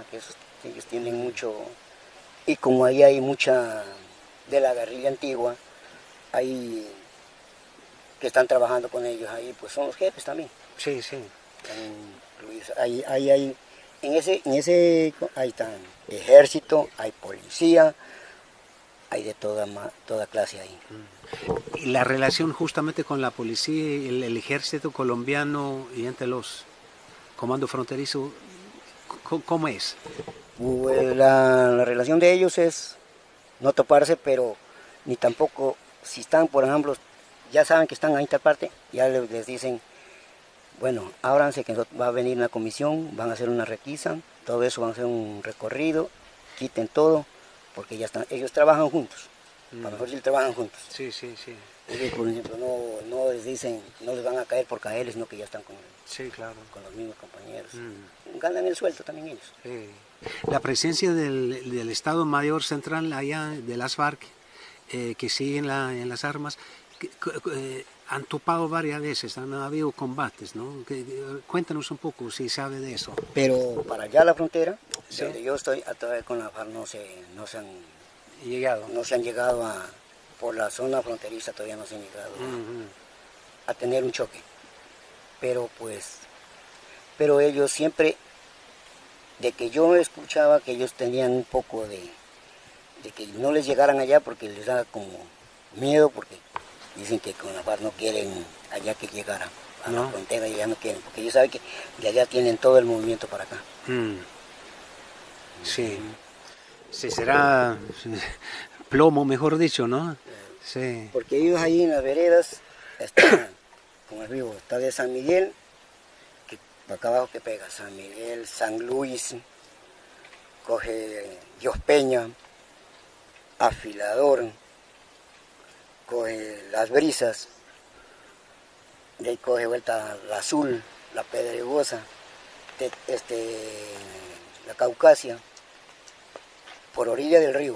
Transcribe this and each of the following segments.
porque ellos tienen mucho, y como ahí hay mucha de la guerrilla antigua, hay que están trabajando con ellos ahí, pues son los jefes también. Sí, sí. Ahí, en ese, ahí están ejército, hay policía, hay de toda clase ahí. Y la relación justamente con la policía y el ejército colombiano y entre los comandos fronterizos, ¿cómo es? Pues la relación de ellos es no toparse, pero ni tampoco, si están, por ejemplo, ya saben que están ahí en esta parte, ya les dicen, bueno, ábranse que va a venir una comisión, van a hacer una requisa, todo eso van a hacer un recorrido, quiten todo, porque ya están, ellos trabajan juntos, a lo mejor sí trabajan juntos. Sí, sí, sí. Ellos, por ejemplo, no les dicen, no les van a caer por caerles, sino que ya están sí, claro, con los mismos compañeros. Ganan el sueldo también ellos. Sí. La presencia del Estado Mayor Central allá, de las FARC, que siguen en las armas, han topado varias veces, han habido combates, ¿no? Cuéntanos un poco si sabe de eso. Pero para allá a la frontera, ¿sí? Donde yo estoy, todavía con la FARC no se han llegado por la zona fronteriza, todavía no se han llegado a tener un choque. Pero ellos siempre, de que yo escuchaba que ellos tenían un poco de que no les llegaran allá porque les da como miedo, porque dicen que con la FARC no quieren allá que llegara a la frontera, y ya no quieren, porque ellos saben que de allá tienen todo el movimiento para acá. Sí. Sí, será plomo, mejor dicho, ¿no? Sí. Porque ellos ahí en las veredas están, como el río, está de San Miguel, que para acá abajo que pega, San Miguel, San Luis, coge Dios Peña, Afilador, coge Las Brisas, de ahí coge vuelta la Azul, la Pedregosa, la Caucasia, por orilla del río,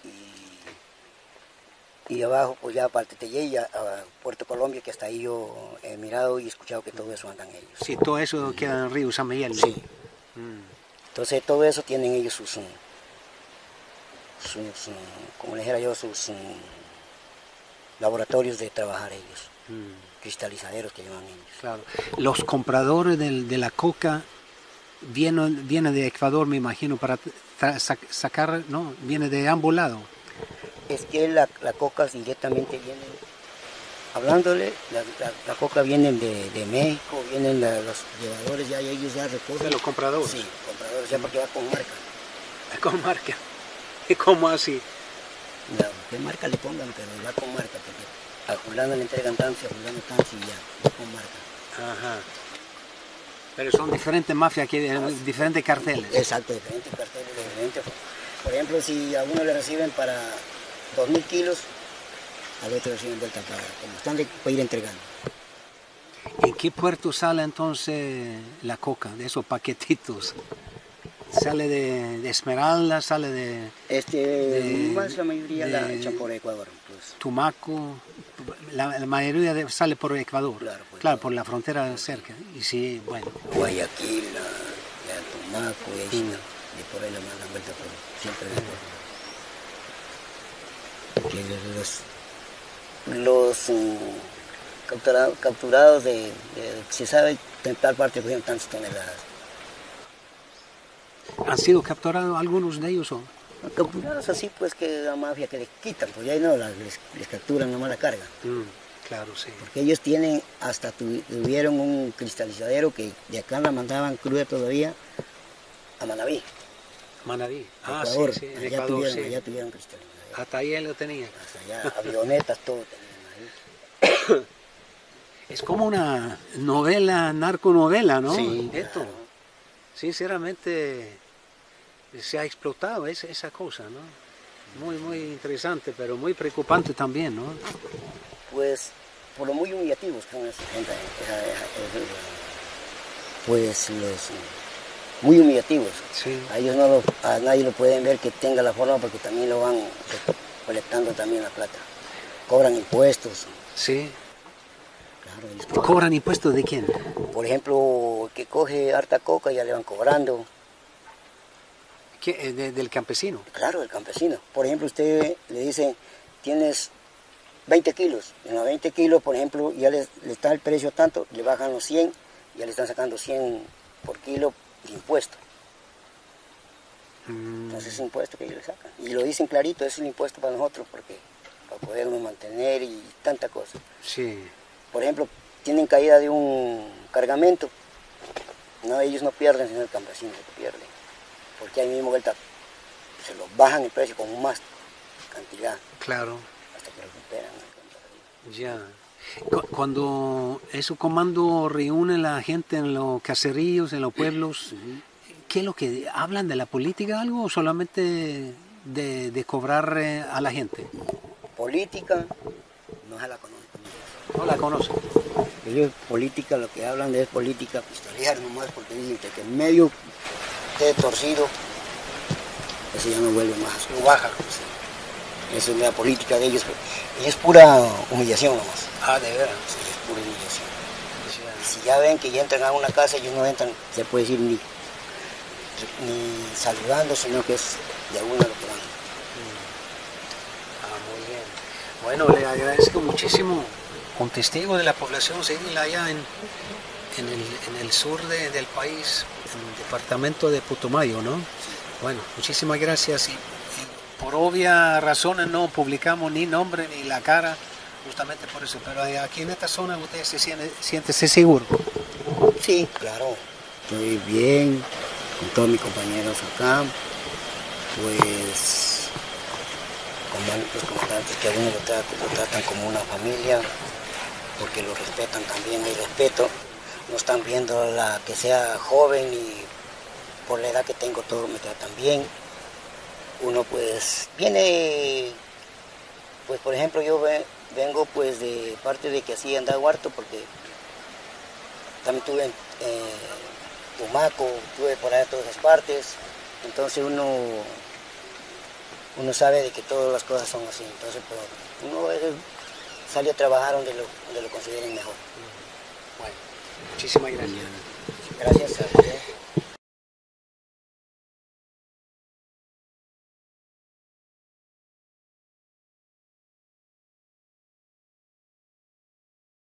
y abajo pues ya para Teteyé, a Puerto Colombia, que hasta ahí yo he mirado y escuchado que todo eso andan ellos. Sí, todo eso queda en el río San Miguel, ¿no? Sí. Entonces todo eso tienen ellos sus como les dijera yo, sus laboratorios de trabajar ellos, cristalizaderos que llaman ellos. Claro. Los compradores de la coca vienen de Ecuador, me imagino, para sacar, ¿no? Viene de ambos lados. Es que la coca directamente viene, hablándole, la coca viene de México, vienen los llevadores, ya ellos ya recogen. ¿De los compradores? Sí, compradores, ya porque va con marca. ¿Con marca? ¿Y cómo así? No, qué marca le pongan, pero va con marca, porque a fulano le entregan tanto, a fulano tanto y ya, va con marca. Ajá. Pero son diferentes mafias, diferentes carteles. Exacto, diferentes carteles, diferentes. Por ejemplo, si a uno le reciben para 2.000 kilos, al otro reciben vuelta para, como están para ir entregando. ¿En qué puerto sale entonces la coca, de esos paquetitos? ¿Sale de Esmeralda, sale de más la mayoría la echan por Ecuador. Pues. Tumaco, la mayoría sale por Ecuador, claro, por la frontera cerca. Y sí, bueno. Guayaquil, Tumaco, y por ahí la mandan vuelta por siempre. Los capturados se sabe en tal parte cogieron tantas toneladas. ¿Han sido capturados algunos de ellos o? Capturados así pues que la mafia que les quitan, pues ya no les capturan nomás la carga. Claro, sí. Porque ellos tienen, hasta tuvieron un cristalizadero que de acá la mandaban cruda todavía a Manabí. Manabí, Ecuador, sí, en allá Ecuador, allá tuvieron cristalizadero. Hasta ahí él lo tenía. Hasta allá, avionetas, todo tenían ahí. Es como una novela, narconovela, ¿no? Sí, esto. claro. Sinceramente se ha explotado esa cosa, ¿no? Muy, muy interesante, pero muy preocupante también, ¿no? Pues, por lo muy humillativos que son esa gente, pues muy humillativos. Sí. A ellos a nadie lo pueden ver que tenga la forma porque también lo van colectando también la plata. Cobran impuestos. Sí. Claro, ¿Cobran impuestos de quién? Por ejemplo, que coge harta coca ya le van cobrando. Del campesino. Claro, del campesino. Por ejemplo, usted le dice, tienes 20 kilos. En los 20 kilos, por ejemplo, ya le está el precio tanto, le bajan los 100, ya le están sacando 100 por kilo de impuesto. Entonces es impuesto que ellos le sacan. Y lo dicen clarito, es un impuesto para nosotros, porque para podernos mantener y tanta cosa. Sí. Por ejemplo, tienen caída de un cargamento. No, ellos no pierden, sino el campesino se pierde. Porque ahí mismo vuelta se los bajan el precio con más cantidad. Claro. Hasta que lo recuperan. Ya. Cuando ese comando reúne a la gente en los caseríos, en los pueblos, ¿qué es lo que hablan de la política algo o solamente de cobrar a la gente? Política no se la conocen. No la conocen. Ellos política, lo que hablan de es política pistolera nomás, porque dicen que en medio esté torcido, eso ya no vuelve más, no baja. Pues. Esa es la política de ellos. Y es pura humillación nomás. Ah, de veras. Sí, es pura humillación. Y si ya ven que ya entran a una casa, ellos no entran, se puede decir ni saludando, sino que es de alguna lo que van. Ah, muy bien. Bueno, le agradezco muchísimo. Un testigo de la población civil allá en el sur del país, en el departamento de Putumayo, ¿no? Bueno, muchísimas gracias y por obvias razones no publicamos ni nombre ni la cara, justamente por eso, pero aquí en esta zona usted se siente seguro. Sí, claro, estoy bien con todos mis compañeros acá, pues los comandantes que a uno lo tratan como una familia, porque lo respetan también, hay respeto, no están viendo que sea joven y por la edad que tengo todos me tratan bien. Uno pues viene, pues por ejemplo yo vengo pues de parte de que así andaba huerto, porque también estuve en Tumaco, estuve por allá en todas esas partes, entonces uno sabe de que todas las cosas son así, entonces pues, uno a veces sale a trabajar donde lo consideren mejor. Bueno, muchísimas gracias. Gracias a usted.